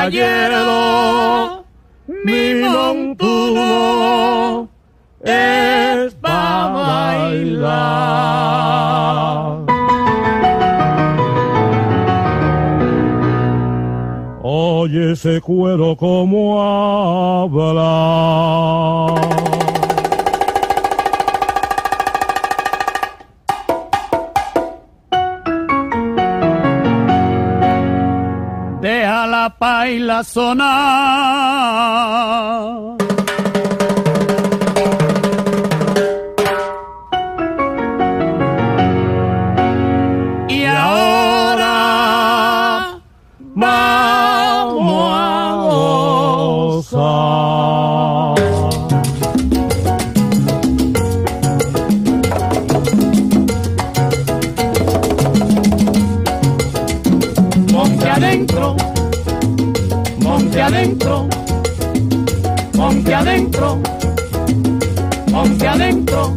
caballero, mi montuno es pa' bailar. Oye ese cuero como habla. Deja la paila sonar. Y ahora vamos a gozar. Monte adentro, monte adentro, monte adentro, monte adentro.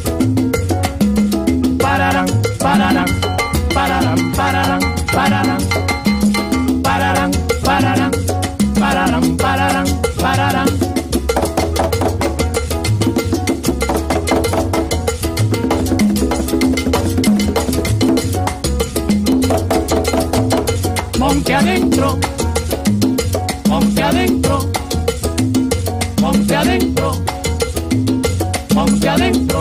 Pararán, pararán, pararán, pararán, pararán, pararán, pararán, pararán, pararán, pararán. Monte adentro, monte adentro, monte adentro, monte adentro.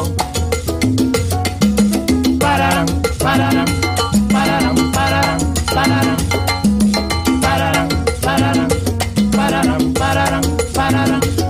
Pararán, pararán, pararán, pararán, pararán, pararán, pararán, pararán, pararán, pararán.